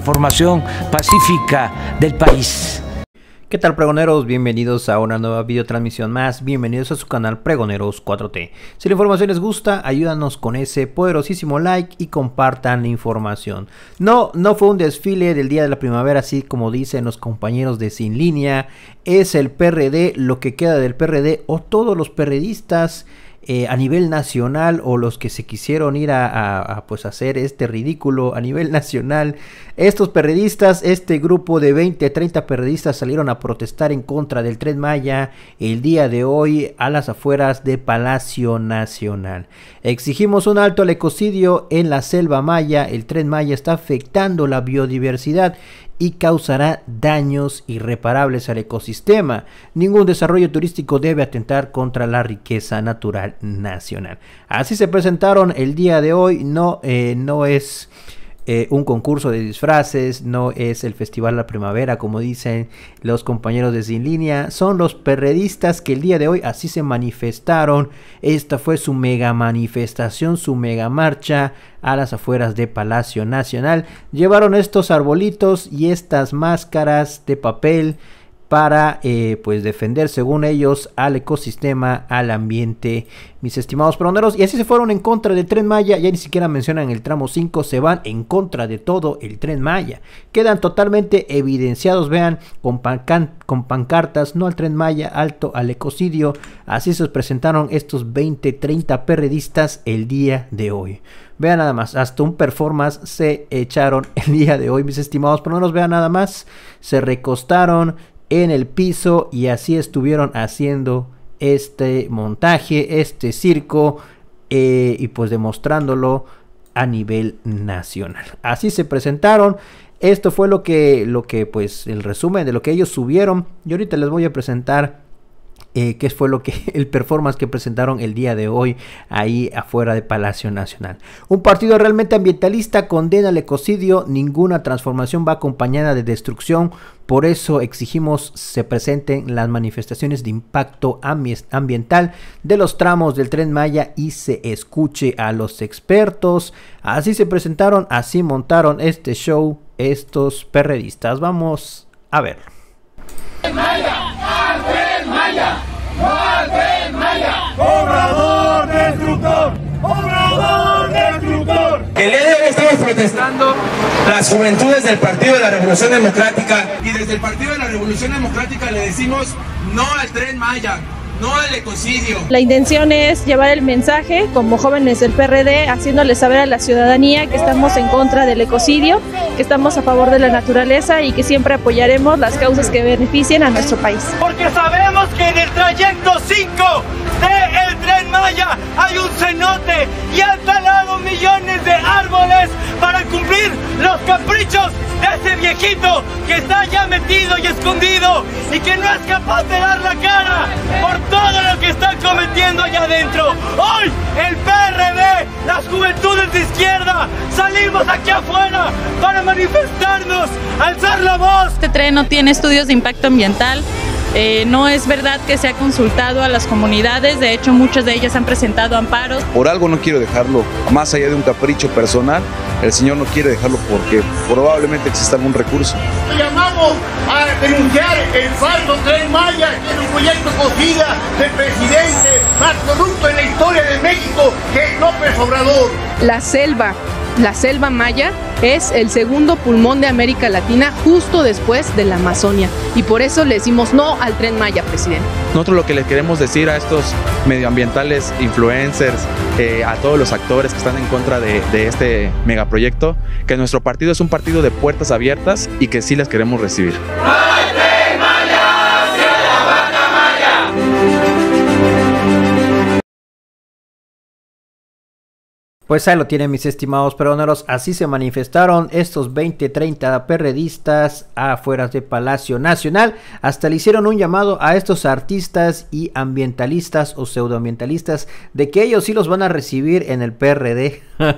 transformación pacífica del país. ¿Qué tal, pregoneros? Bienvenidos a una nueva videotransmisión más, bienvenidos a su canal Pregoneros 4T. Si la información les gusta, ayúdanos con ese poderosísimo like y compartan la información. No fue un desfile del Día de la Primavera, así como dicen los compañeros de Sin Línea. Es el PRD, lo que queda del PRD o todos los perredistas a nivel nacional, o los que se quisieron ir pues hacer este ridículo a nivel nacional. Estos perredistas, este grupo de 20-30 perredistas salieron a protestar en contra del Tren Maya el día de hoy a las afueras de Palacio Nacional. Exigimos un alto al ecocidio en la selva maya. El Tren Maya está afectando la biodiversidad y causará daños irreparables al ecosistema. Ningún desarrollo turístico debe atentar contra la riqueza natural nacional. Así se presentaron el día de hoy. No es un concurso de disfraces, no es el Festival de la Primavera como dicen los compañeros de Sin Línea. Son los perredistas que el día de hoy así se manifestaron. Esta fue su mega manifestación, su mega marcha a las afueras de Palacio Nacional. Llevaron estos arbolitos y estas máscaras de papel para pues defender, según ellos, al ecosistema, al ambiente, mis estimados pregoneros. Y así se fueron en contra del Tren Maya. Ya ni siquiera mencionan el tramo 5, se van en contra de todo el Tren Maya. Quedan totalmente evidenciados, vean, con pancartas: no al Tren Maya, alto al ecocidio. Así se presentaron estos 20-30 perredistas el día de hoy. Vean nada más, hasta un performance se echaron el día de hoy, mis estimados pregoneros. Vean nada más, se recostaron en el piso y así estuvieron haciendo este montaje, este circo, y pues demostrándolo a nivel nacional. Así se presentaron. Esto fue lo que pues el resumen de lo que ellos subieron, y ahorita les voy a presentar qué fue el performance que presentaron el día de hoy ahí afuera de Palacio Nacional. Un partido realmente ambientalista condena el ecocidio. Ninguna transformación va acompañada de destrucción. Por eso exigimos se presenten las manifestaciones de impacto ambiental de los tramos del Tren Maya y se escuche a los expertos. Así se presentaron, así montaron este show estos perredistas. Vamos a verlo. ¡Obrador destructor! ¡Obrador destructor! El día de hoy estamos protestando las juventudes del Partido de la Revolución Democrática, y desde el Partido de la Revolución Democrática le decimos no al Tren Maya, no al ecocidio. La intención es llevar el mensaje como jóvenes del PRD, haciéndole saber a la ciudadanía que estamos en contra del ecocidio, que estamos a favor de la naturaleza y que siempre apoyaremos las causas que beneficien a nuestro país. Porque sabemos que en el trayecto 5 del Tren Maya hay un cenote y han talado millones de árboles para cumplir los caprichos de ese viejito que está ya metido y escondido y que no es capaz de dar la cara por todo lo que están cometiendo allá adentro. Hoy el PRD, las juventudes de izquierda, salimos aquí afuera para manifestarnos, alzar la voz. Este tren no tiene estudios de impacto ambiental. No es verdad que se ha consultado a las comunidades, de hecho muchas de ellas han presentado amparos. Por algo no quiero dejarlo, más allá de un capricho personal, el señor no quiere dejarlo porque probablemente exista algún recurso. Llamamos a denunciar el falso Tren Maya, que es un proyecto cocida del presidente más corrupto en la historia de México, que es López Obrador. La selva maya es el segundo pulmón de América Latina, justo después de la Amazonia, y por eso le decimos no al Tren Maya, presidente. Nosotros lo que les queremos decir a estos medioambientales, influencers, a todos los actores que están en contra de este megaproyecto, que nuestro partido es un partido de puertas abiertas y que sí les queremos recibir. Pues ahí lo tienen, mis estimados pregoneros. Así se manifestaron estos 20-30 perredistas afuera de Palacio Nacional. Hasta le hicieron un llamado a estos artistas y ambientalistas o pseudoambientalistas de que ellos sí los van a recibir en el PRD.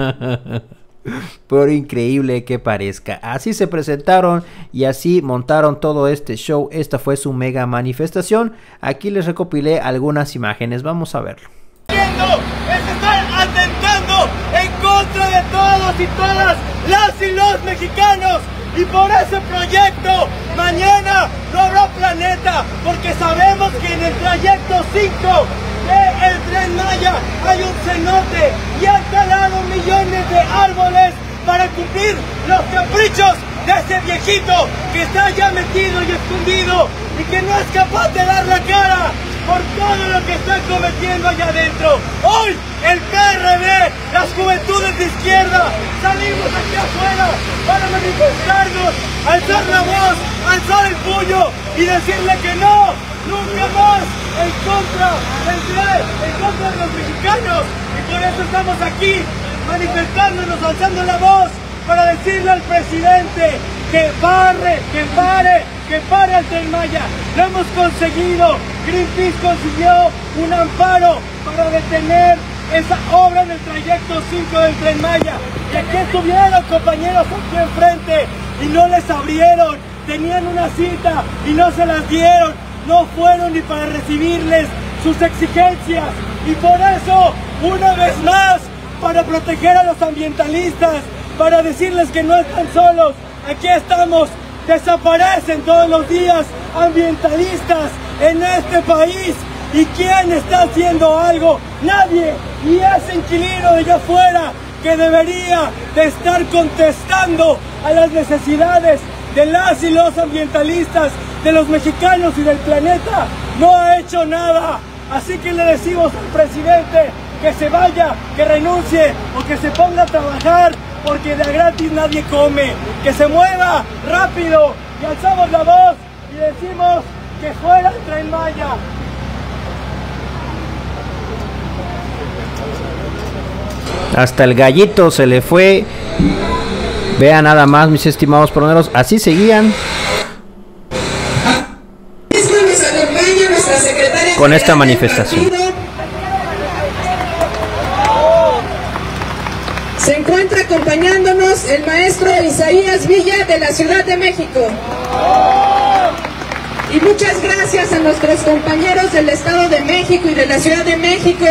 Por increíble que parezca, así se presentaron y así montaron todo este show. Esta fue su mega manifestación. Aquí les recopilé algunas imágenes, vamos a verlo. Están atentando en contra de todos y todas las y los mexicanos, Y por ese proyecto, mañana no habrá planeta, porque sabemos que en el trayecto 5 del Tren Maya hay un cenote y han talado millones de árboles para cumplir los caprichos de ese viejito que está ya metido y escondido y que no es capaz de dar la cara por todo lo que está cometiendo allá adentro. Hoy el PRD, las juventudes de izquierda, salimos aquí afuera para manifestarnos, alzar la voz, alzar el puño y decirle que no, nunca más en contra del tren, en contra de los mexicanos. Y por eso estamos aquí manifestándonos, alzando la voz para decirle al presidente que pare al Tren Maya. Lo hemos conseguido. Greenpeace consiguió un amparo para detener esa obra en el trayecto 5 del Tren Maya. Y aquí estuvieron compañeros aquí enfrente y no les abrieron. Tenían una cita y no se las dieron. No fueron ni para recibirles sus exigencias. Y por eso, una vez más, para proteger a los ambientalistas, para decirles que no están solos, aquí estamos. Desaparecen todos los días ambientalistas en este país. ¿Y quién está haciendo algo? Nadie. Y ese inquilino de allá afuera que debería de estar contestando a las necesidades de las y los ambientalistas, de los mexicanos y del planeta, no ha hecho nada. Así que le decimos al presidente que se vaya, que renuncie o que se ponga a trabajar, porque de a gratis nadie come. Que se mueva rápido y alzamos la voz y decimos que fuera el Tren Maya. Hasta el gallito se le fue. Vean nada más, mis estimados pregoneros, así seguían con esta manifestación. Se encuentra acompañándonos el maestro Isaías Villa de la Ciudad de México. Y muchas gracias a nuestros compañeros del Estado de México y de la Ciudad de México.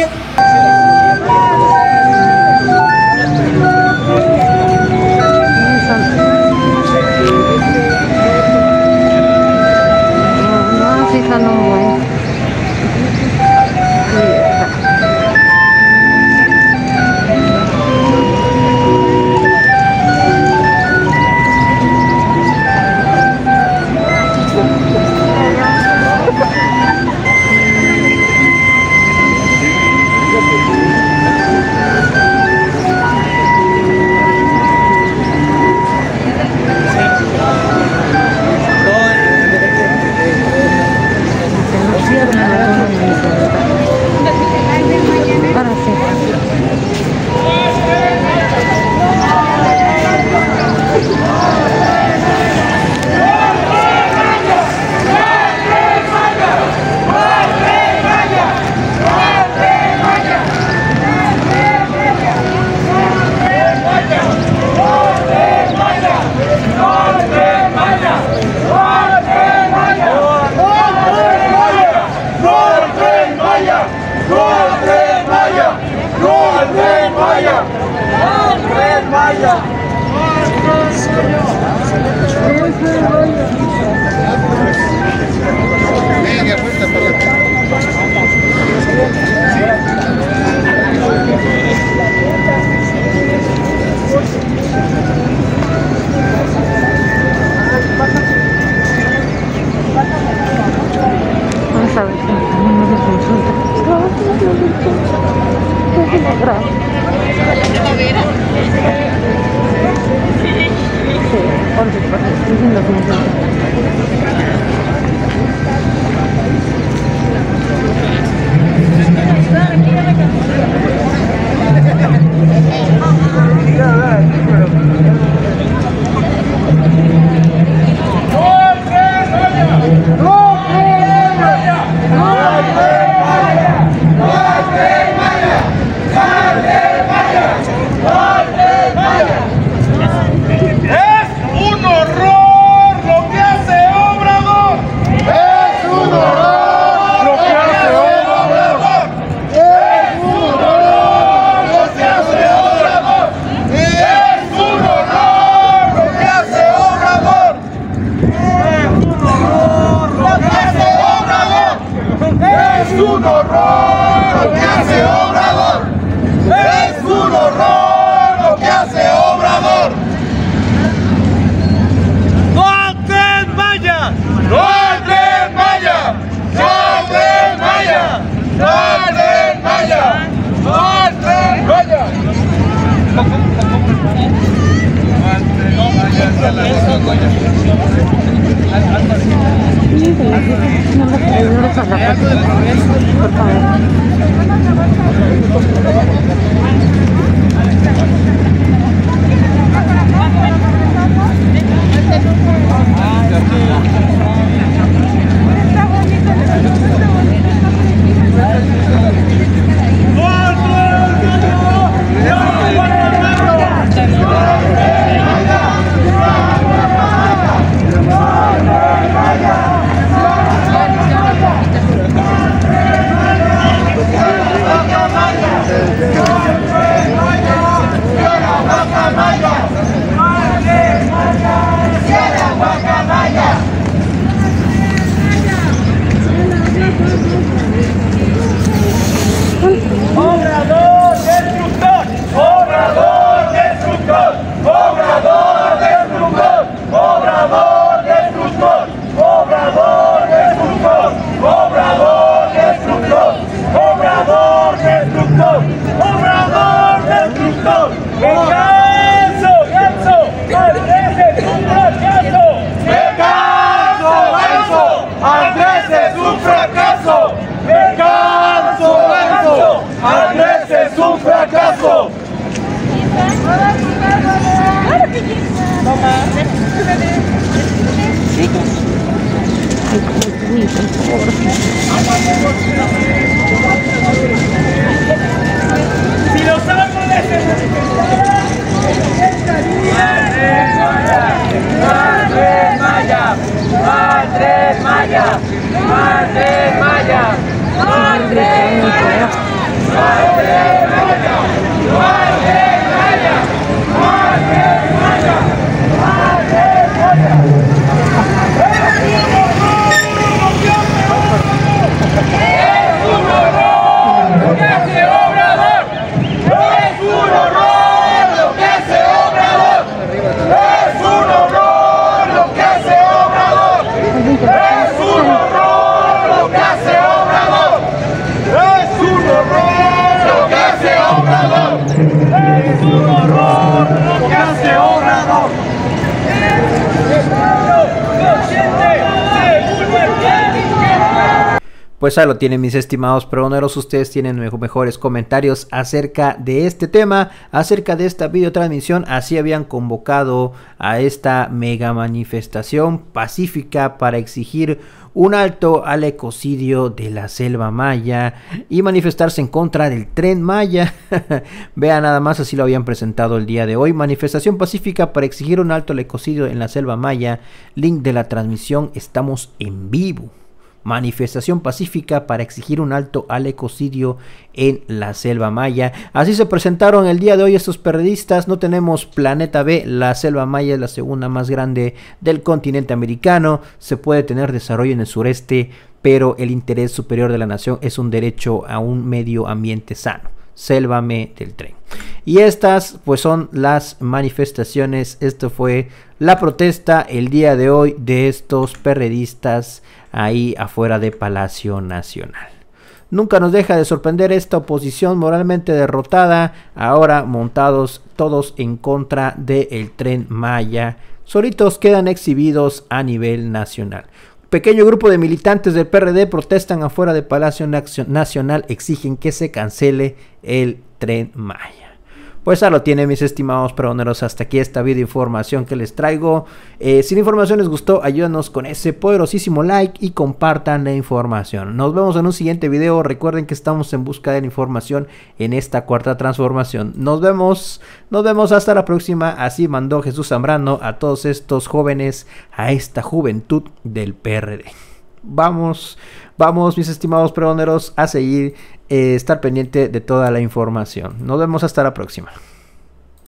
Pues ahí lo tienen, mis estimados pregoneros. Ustedes tienen mejores comentarios acerca de este tema, acerca de esta videotransmisión. Así habían convocado a esta mega manifestación pacífica para exigir un alto al ecocidio de la selva maya y manifestarse en contra del Tren Maya. Vean nada más, así lo habían presentado el día de hoy. Manifestación pacífica para exigir un alto al ecocidio en la selva maya. Link de la transmisión, estamos en vivo. Manifestación pacífica para exigir un alto al ecocidio en la selva maya. Así se presentaron el día de hoy estos periodistas. No tenemos planeta B. La selva maya es la segunda más grande del continente americano. Se puede tener desarrollo en el sureste, pero el interés superior de la nación es un derecho a un medio ambiente sano. Sélvame del tren. Y estas pues son las manifestaciones. Esto fue la protesta el día de hoy de estos perredistas ahí afuera de Palacio Nacional. Nunca nos deja de sorprender esta oposición moralmente derrotada, ahora montados todos en contra del Tren Maya. Solitos quedan exhibidos a nivel nacional. Pequeño grupo de militantes del PRD protestan afuera de Palacio Nacional, exigen que se cancele el Tren Maya. Pues ya lo tienen, mis estimados pregoneros. Hasta aquí esta video información que les traigo. Si la información les gustó, ayúdanos con ese poderosísimo like y compartan la información. Nos vemos en un siguiente video. Recuerden que estamos en busca de la información en esta cuarta transformación. Nos vemos hasta la próxima. Así mandó Jesús Zambrano a todos estos jóvenes, a esta juventud del PRD. Vamos, mis estimados pregoneros, a seguir, estar pendiente de toda la información. Nos vemos hasta la próxima.